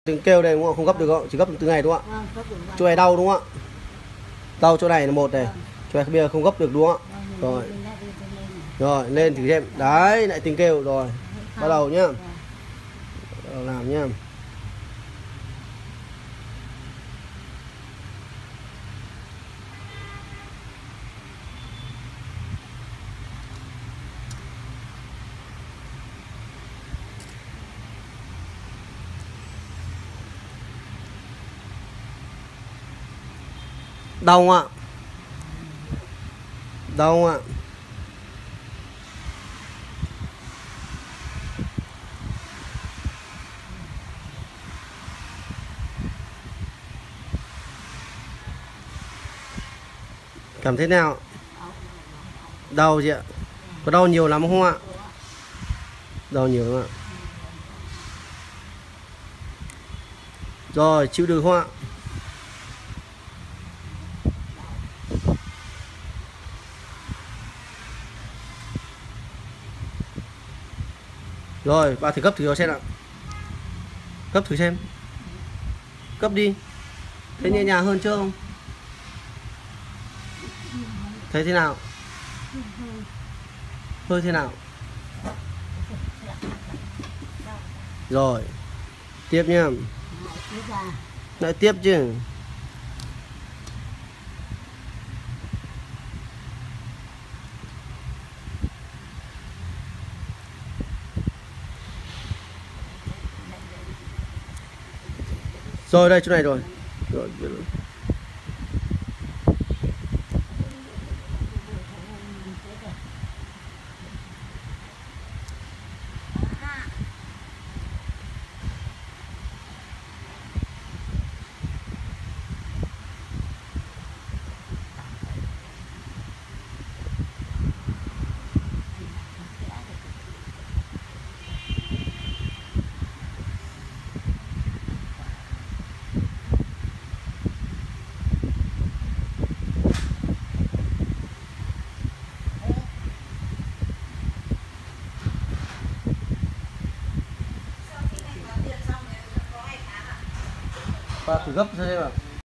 Tiếng kêu đây đúng không? Không gấp được không? Chỉ gấp được từ này đúng không ạ? Chỗ này đau đúng không ạ? Đau chỗ này là một này. Chỗ này bây giờ không gấp được đúng không ạ? Rồi. Rồi, lên thử xem. Đấy, lại tiếng kêu rồi. Bắt đầu nhá. Bắt đầu làm nhá. Đau không ạ? Đau không ạ? Cảm thấy nào? Đau chị ạ? Có đau nhiều lắm không ạ? Đau nhiều lắm ạ. Rồi, chịu được không ạ? Rồi, bà thử gấp thử xem ạ. Gấp thử xem. Gấp đi. Thấy nhẹ nhàng hơn chưa không? Thấy thế nào? Hơi thế nào? Rồi. Tiếp nha. Lại tiếp chứ. Rồi đây chỗ này rồi. Rồi. Và thử gấp xem ạ.